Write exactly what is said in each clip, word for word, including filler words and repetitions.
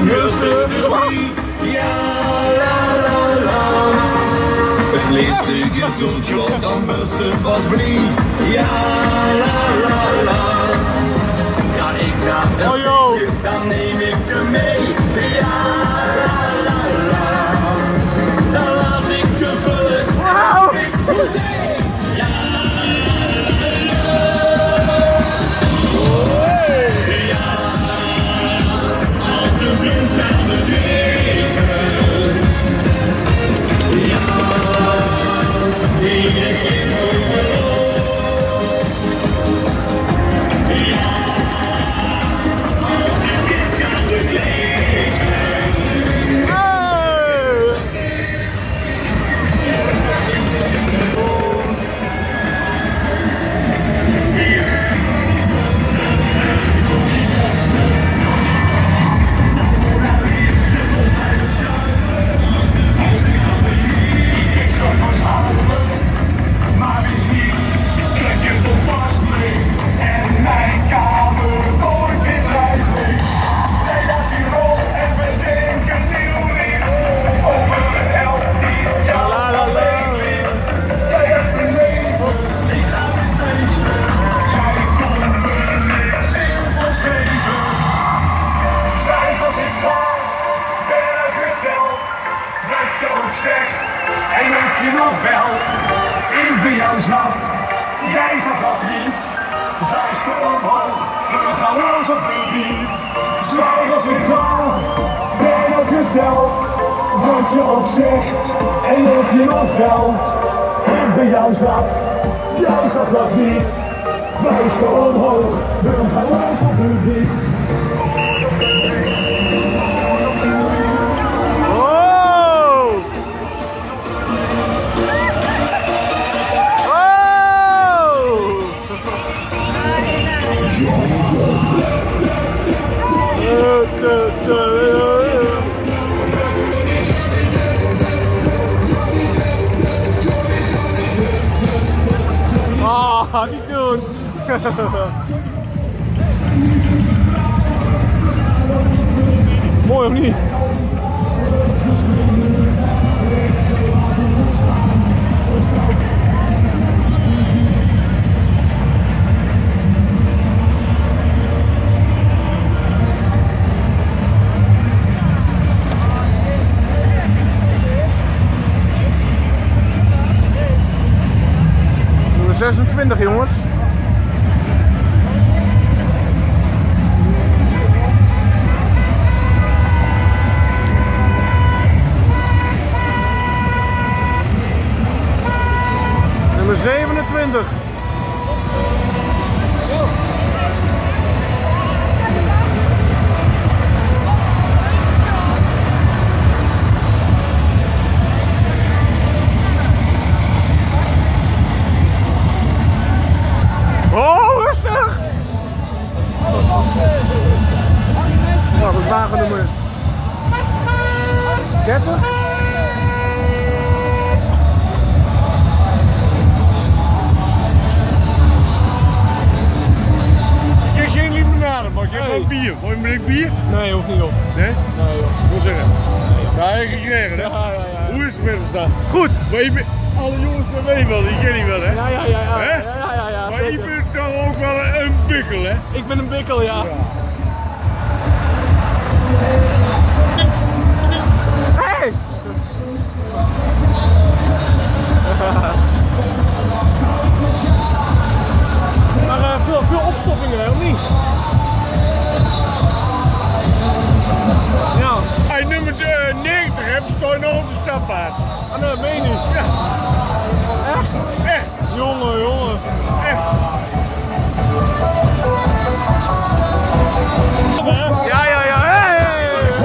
Ja, la la la. Het vleesstuk is zo'n dan bussen was brie. Ja, la la la. Ga ik naar het feestje, dan neem ik hem mee. Ja, la la la. Dan laat ik de vullen dicht voor zee. Ja, la la ja, als de wind gaat bedwingen. Ja, iedereen is overloos. Ja, als de wind gaat bedwingen. Maar wist niet dat je zo vast bleef en mijn kamer nooit meer vrij bleef. Nee, dat je rol en bedenk een nieuw lied over een held die jou alleen wint. Jij hebt een leven, die gaat in feesten. Jij kon me niks in verschreven. Zwijg als ik ga, ben er geteld. Wat je ook zegt en of je nog belt. Ik ben jou zat, jij zag dat niet. Vuisten omhoog, we gaan los op de beat. Zwijg als ik ga, ben er geteld. Wat je ook zegt en of je nog belt. Ik ben jou zat, jij zag dat niet. Vuisten omhoog, we gaan los op de beat. Ah, niet doen! Mooi of niet? zesentwintig jongens. Nummer zevenentwintig. Oh, rustig! Nou, dat is wagen nummer dertig. Ik heb geen limonade, maar ik heb wel bier. Wil je een blik bier? Nee, hoeft niet op. Nee? Nee, joh. Wil zeggen? Nee. Ja, heb je gekregen, hè? Ja, ja, ja. Hoe is het met de staan? Goed! Maar je bent, alle jongens van mij wel, die ken je wel, hè? Ja, ja, ja, ja. Hè? Ja, ja, ja, ja, maar je zeker. bent toch ook wel een, een bikkel, hè? Ik ben een bikkel, ja. Ja. Hey! Maar uh, veel, veel opstoppingen, hè, of niet? Ja. Als je nummer uh, negentig hebt, sta je nog op de stappaard. Ah, nee, meen je niet? Ja. Echt? Echt. Jongen, jongen. Echt. Ja, ja, ja. Hey! Hey!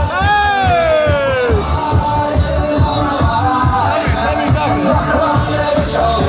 Sammy, Sammy, Sammy.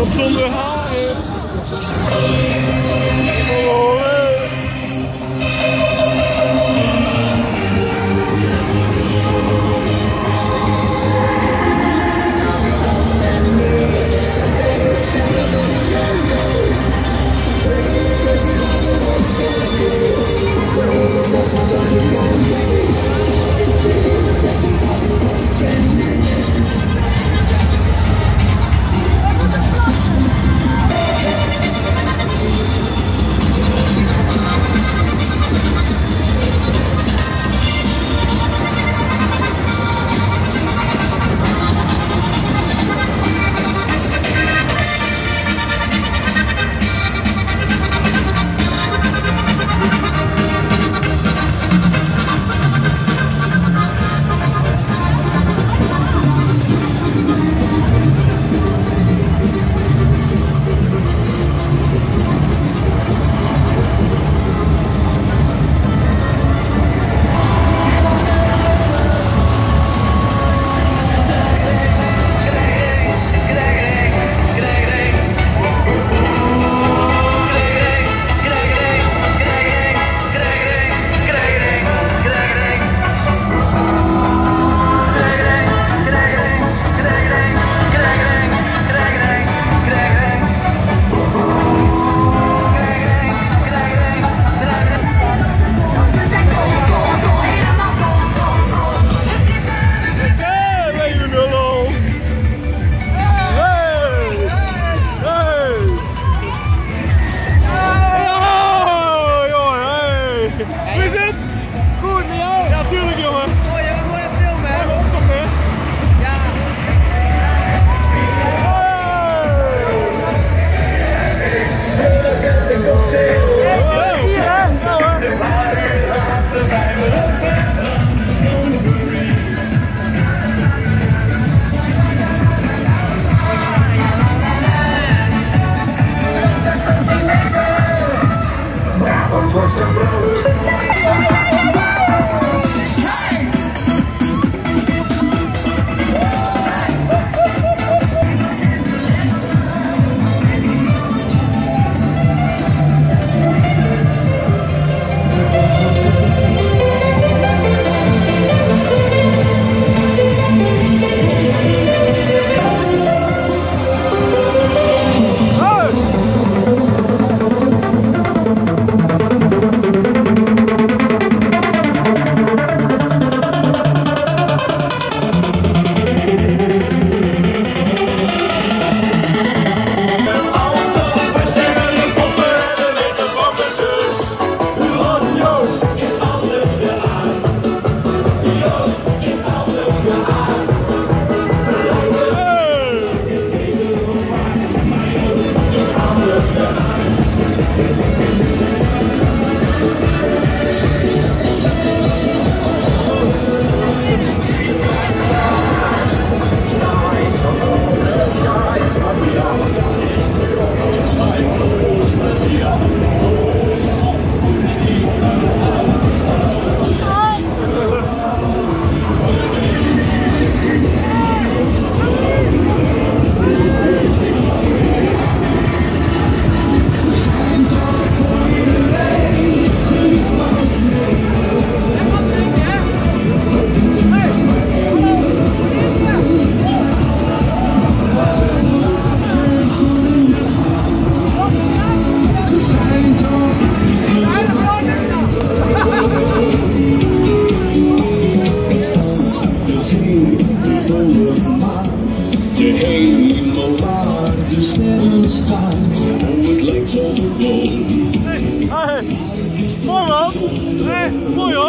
Iemand zonder haren. Oh, hey. Mooi man. Nee, mooi hoor.